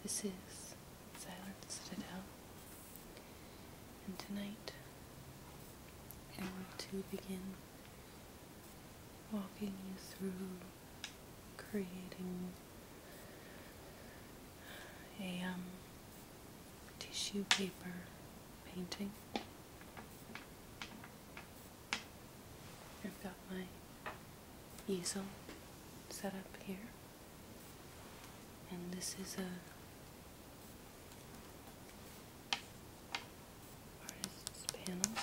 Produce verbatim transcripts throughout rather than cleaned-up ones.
This is Silent Citadel, and tonight I want to begin walking you through creating a um, tissue paper painting. I've got my easel set up here, and this is a artist's panel.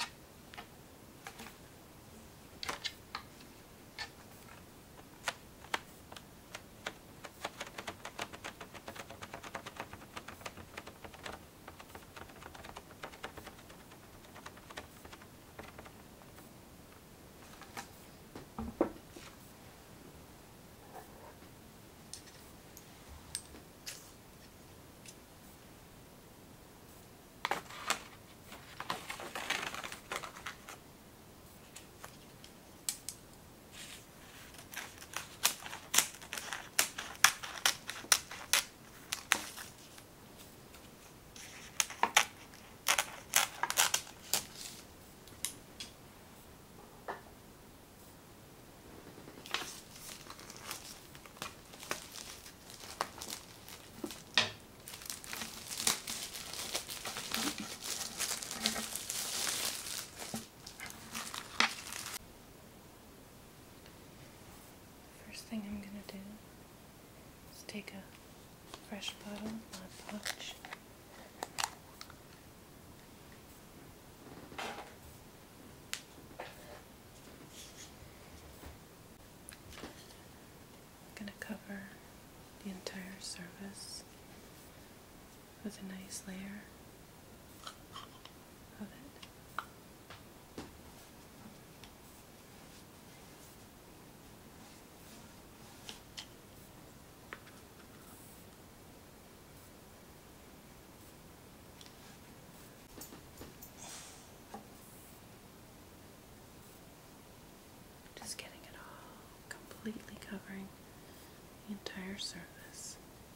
First thing I'm going to do is take a fresh bottle of Mod Podge. I'm going to cover the entire surface with a nice layer of it. Just getting it all completely covering the entire surface.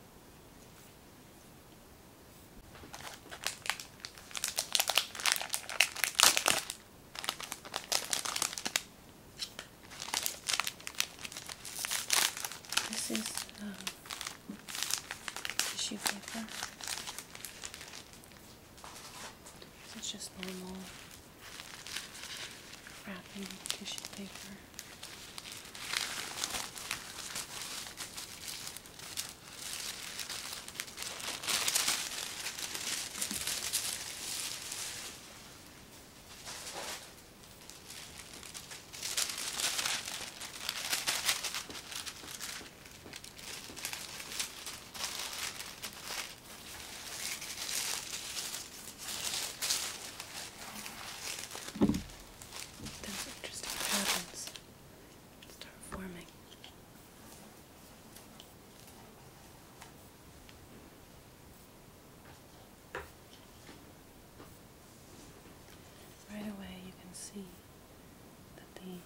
This is um, tissue paper. It's just normal wrapping tissue paper. Those interesting patterns start forming. Right away you can see that the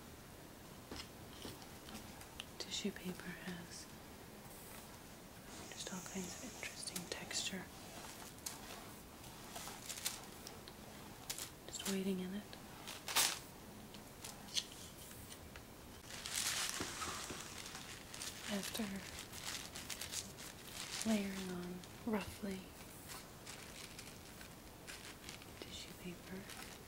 tissue paper has just all kinds of interesting texture. Just waiting in it. After layering on roughly tissue paper,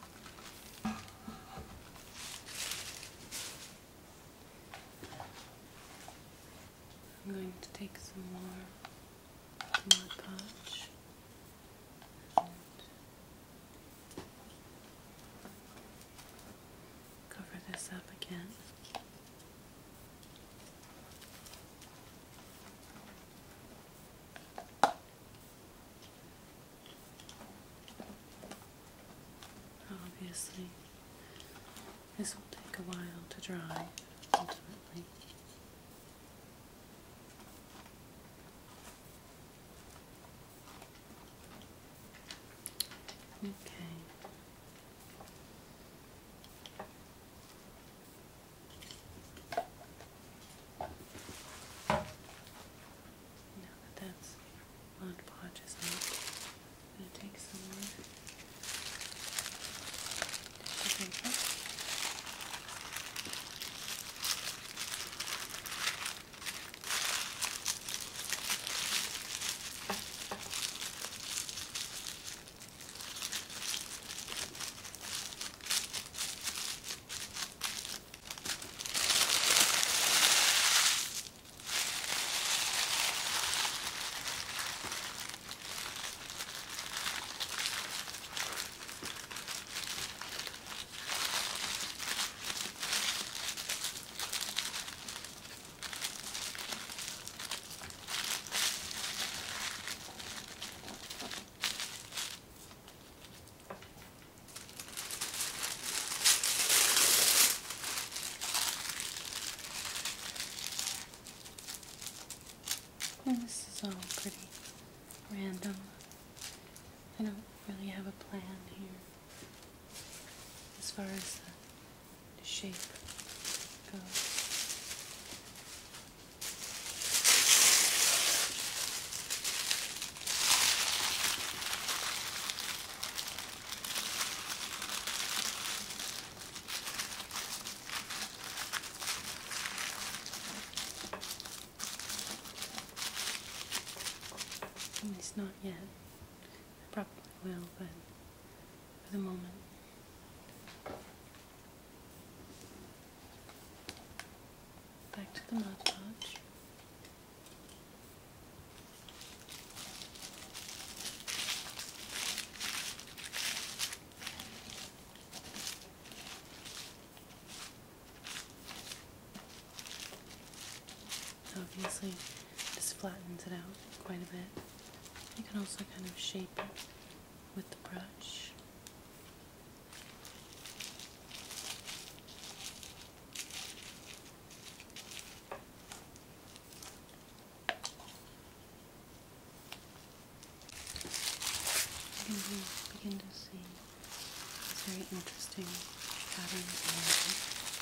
I'm going to take some more Mod Podge and cover this up again. Obviously, this will take a while to dry, ultimately. Okay. Now that that's Mod Podge it's all pretty random. I don't really have a plan here as far as the, the shape goes. At least not yet. I probably will, but for the moment. Back to the Mod Podge. Obviously, this flattens it out quite a bit. You can also kind of shape it with the brush. You can begin to see these very interesting patterns emerging.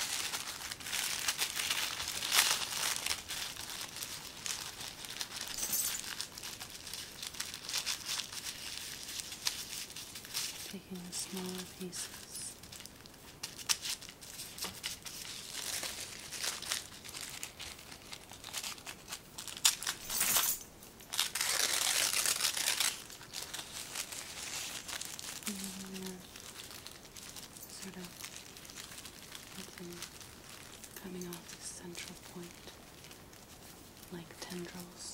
Taking the smaller pieces and then sort of something coming off this central point like tendrils.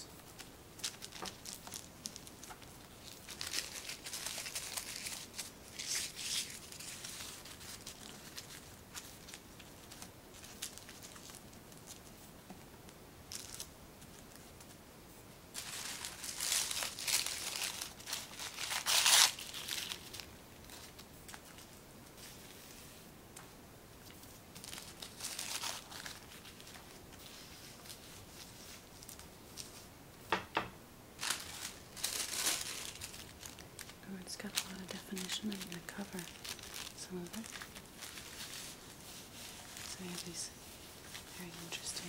It's got a lot of definition. I'm going to cover some of it. So you have these very interesting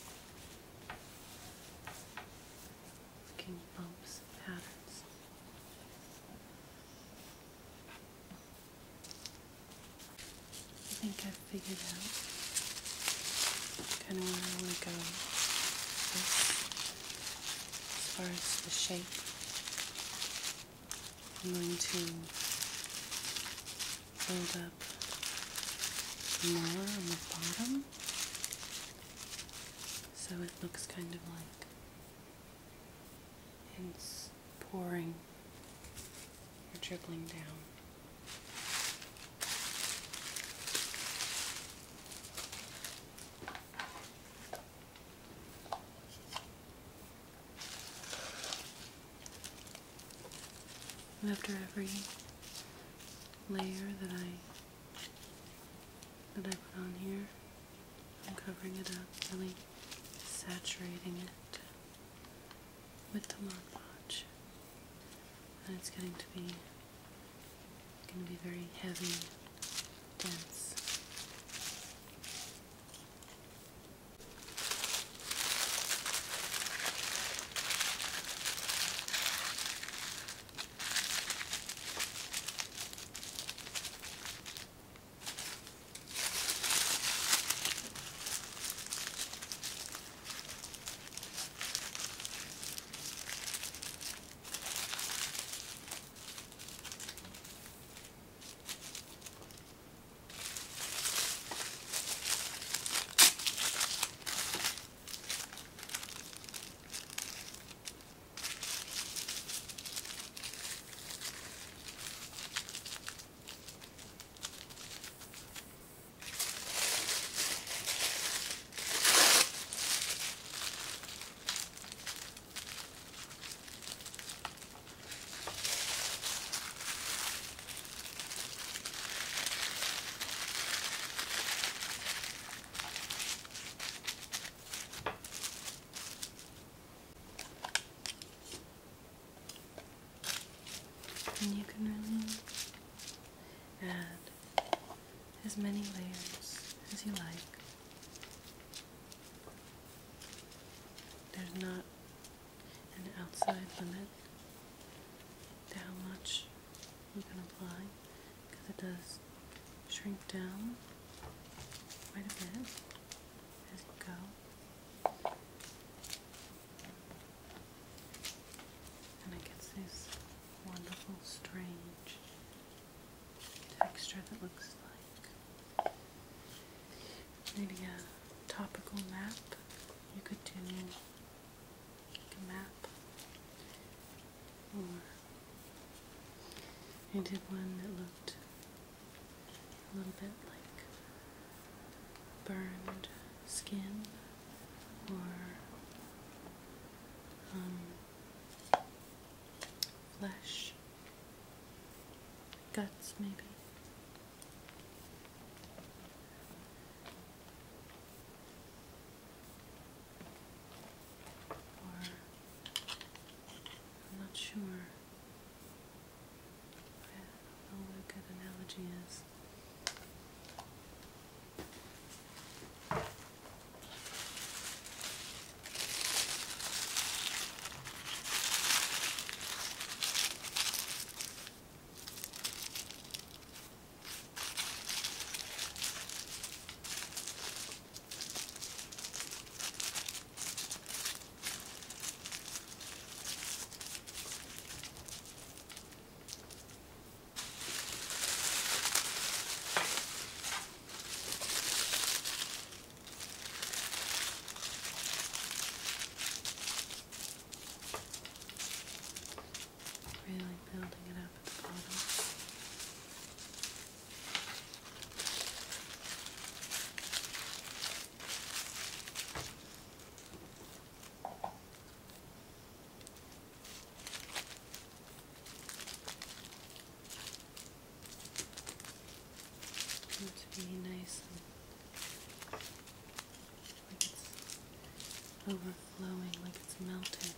looking bumps, patterns. I think I've figured out kind of where I want to go with this as far as the shape. I'm going to build up more on the bottom so it looks kind of like it's pouring or dribbling down. After every layer that I that I put on here, I'm covering it up, really saturating it with the Mod Podge, and it's getting to be going to be very heavy, dense. And you can really add as many layers as you like. There's not an outside limit to how much you can apply, because it does shrink down quite a bit as you go. And it gets this wonderful, strange texture that looks like maybe a topical map. You could do like a map, or I did one that looked a little bit like burned skin, or um, flesh, guts maybe. Or I'm not sure. I don't know what a good analogy is. Really building it up at the bottom. And to be nice and like it's overflowing, like it's melting.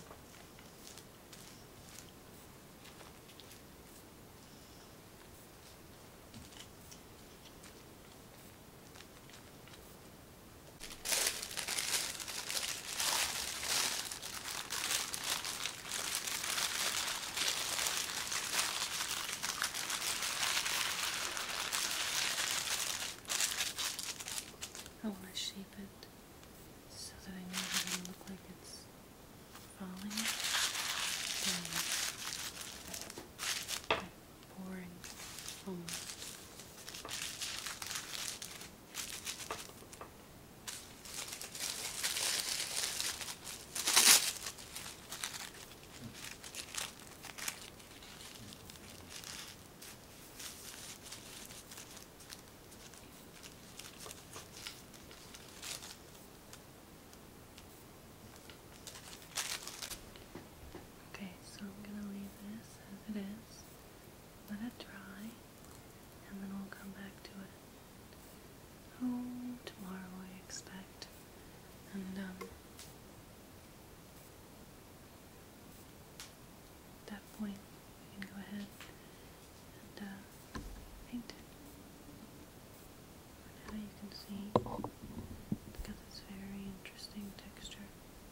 I want to shape it so that I know that it'll look like it's falling down, like pouring almost. Okay, so I'm going to leave this as it is, let it dry, and then we'll come back to it. Oh, tomorrow I expect. And um, at that point we can go ahead and uh, paint it. For now you can see it's got this very interesting texture.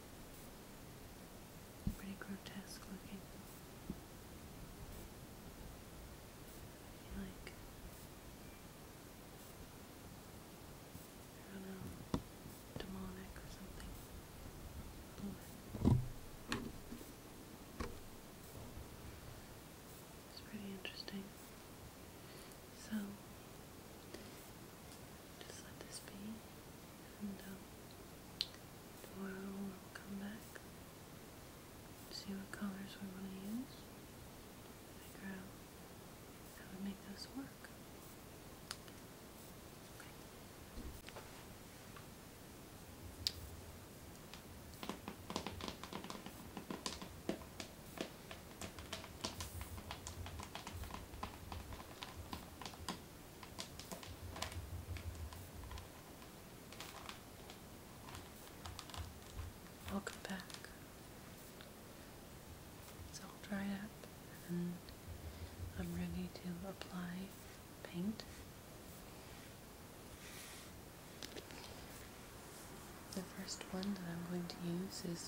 Pretty grotesque looking. Like, I don't know, demonic or something. A little bit. It's pretty interesting. So, just let this be, and um, tomorrow we'll come back, see what colors we want to use, figure out how to make this work. Welcome back. So I'm ready to apply paint. The first one that I'm going to use is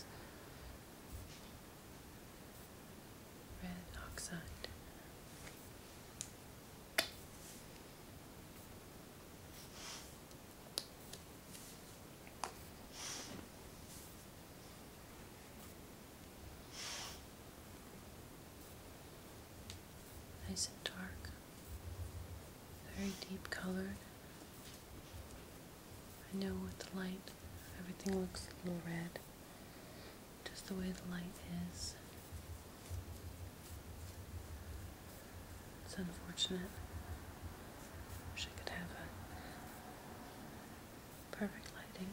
red oxide. Nice and dark, very deep colored. I know with the light, everything looks a little red, just the way the light is. It's unfortunate. Wish I could have a perfect lighting.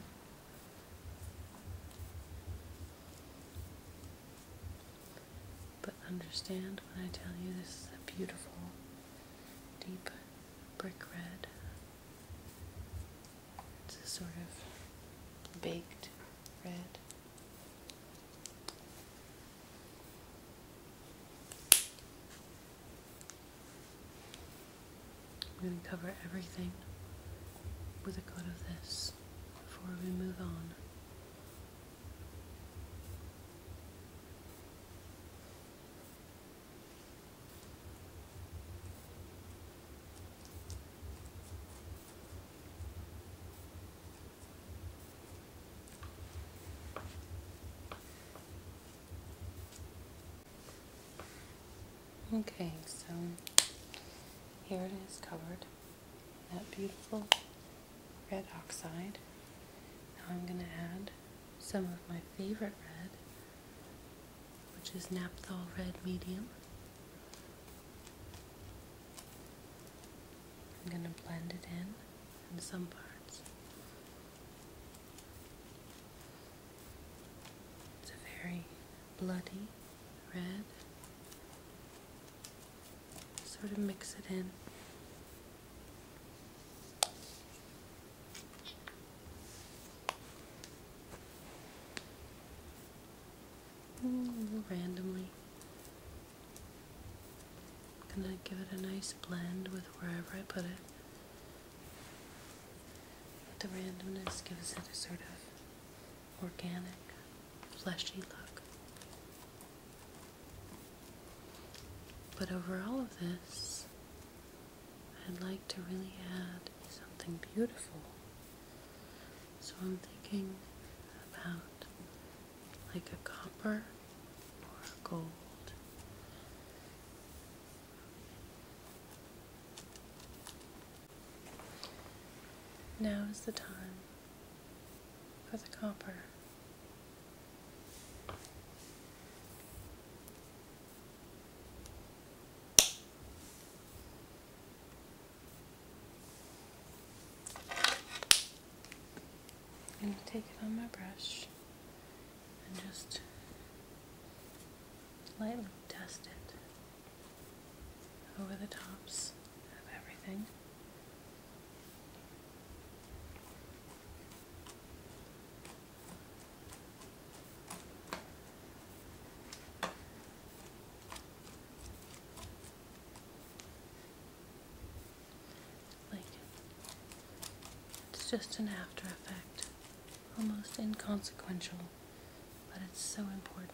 But understand when I tell you this is a beautiful, deep brick red. It's a sort of baked red. I'm going to cover everything with a coat of this before we move on. Okay, so here it is covered in that beautiful red oxide. Now I'm going to add some of my favorite red, which is Naphthol Red Medium. I'm going to blend it in in some parts. It's a very bloody red. Sort of mix it in. Mm, randomly. I'm gonna give it a nice blend with wherever I put it. But the randomness gives it a sort of organic, fleshy look. But over all of this, I'd like to really add something beautiful. So I'm thinking about like a copper or a gold. Now is the time for the copper. I'm going to take it on my brush and just lightly dust it over the tops of everything. Like it's just an after effect, almost inconsequential, but it's so important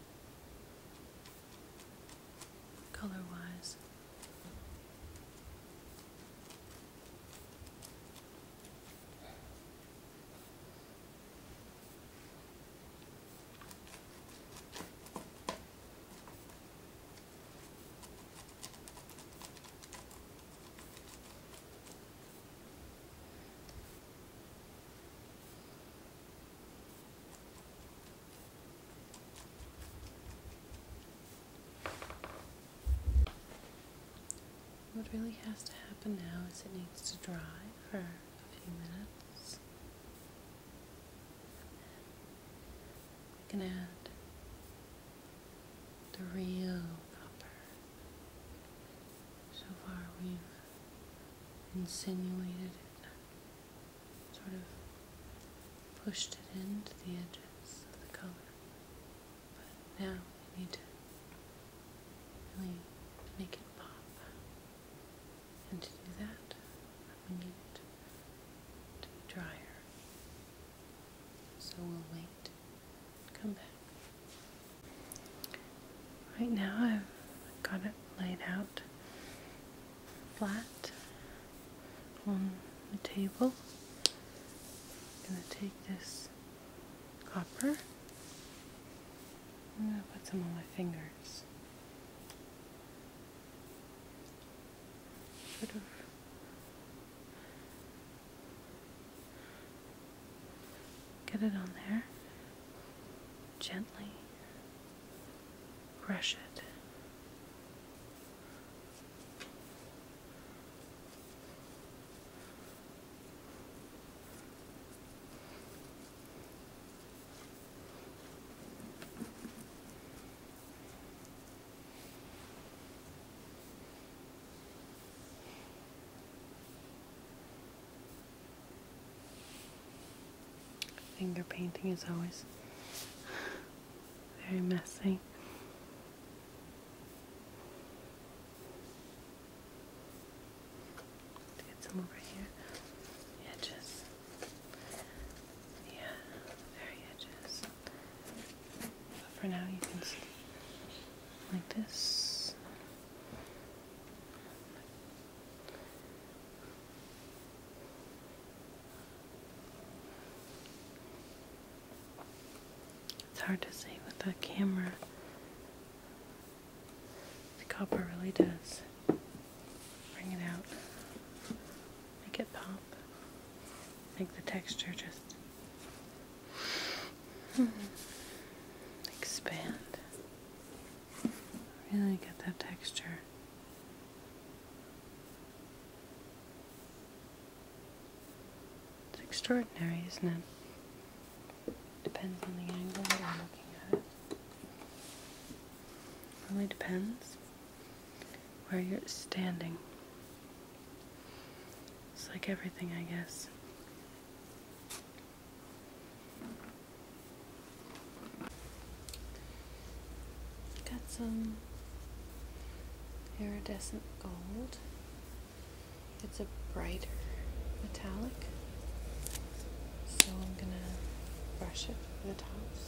color-wise. What really has to happen now is it needs to dry for a few minutes. We can add the real copper. So far we've insinuated it, sort of pushed it into the edges of the color. But now we need to really make it pop. Right now I've got it laid out flat on the table. I'm going to take this copper, I'm going to put some on my fingers. Sort of get it on there, gently brush it. Finger painting is always very messy. Get some over here. The edges. Yeah, very edges. But for now you can see like this. It's hard to see with the camera. The copper really does bring it out, make it pop, make the texture just hmm, expand. Really get that texture. It's extraordinary, isn't it? Depends on the angle that you're looking at it. Really depends where you're standing. It's like everything, I guess. Got some iridescent gold. It's a brighter metallic, so I'm gonna brush it for the tops.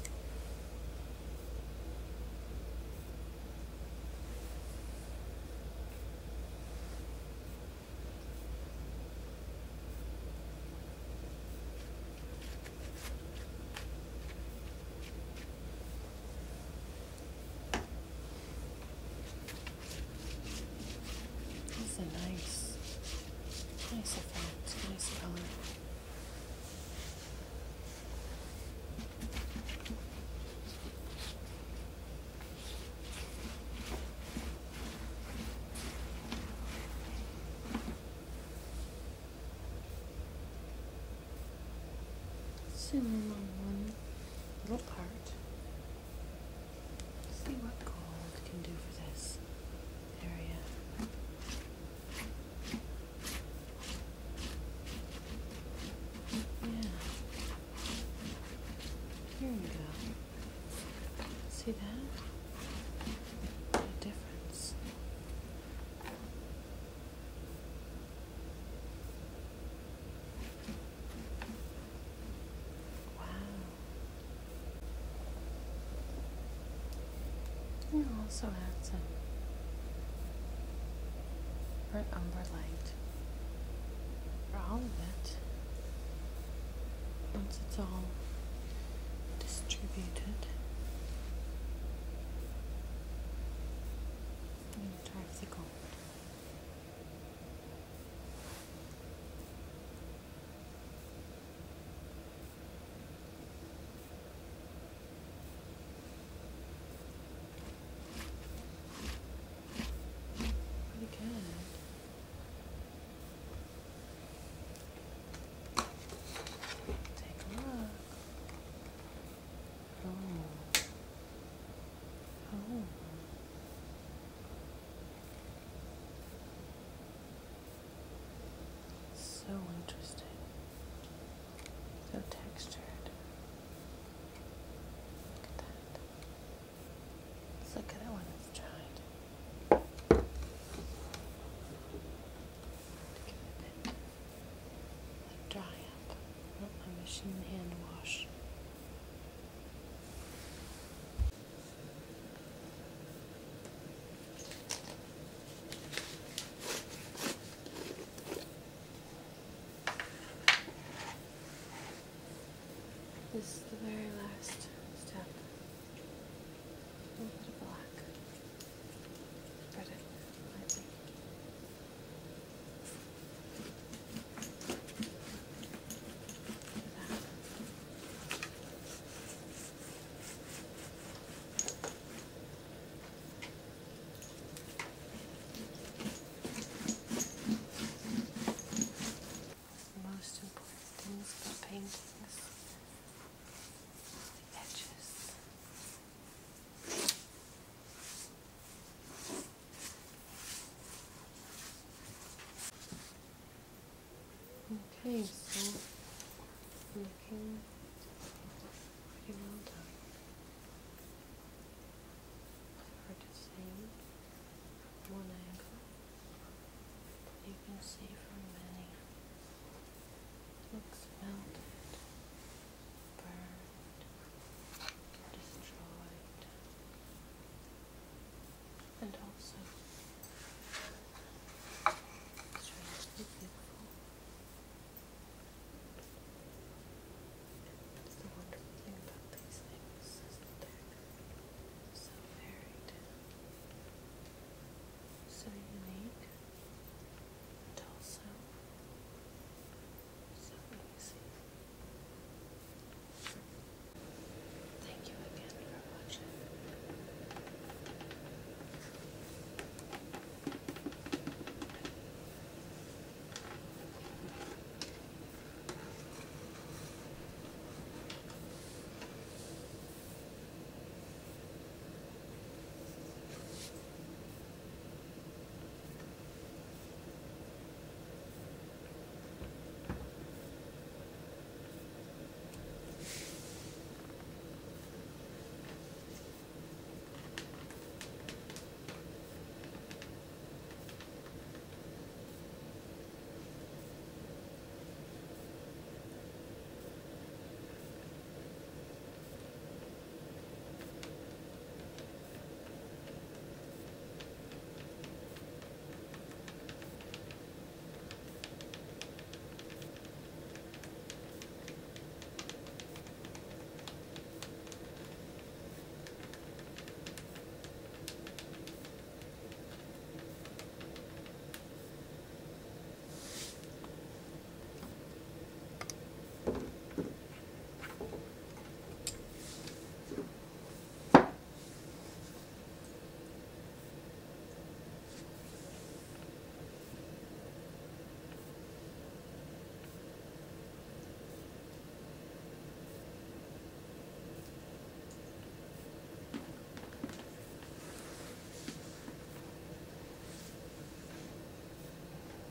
This is a nice, nice effect, nice color. Zoom in on one little part. See what gold can do for this area. Yeah. Here we go. See that? What a difference. We'll also add some burnt umber light for all of it. Once it's all distributed, I'm going to drive the gold. is the very last step. A little bit of black. Spread it lightly. The most important things about paintings, the edges. Okay, so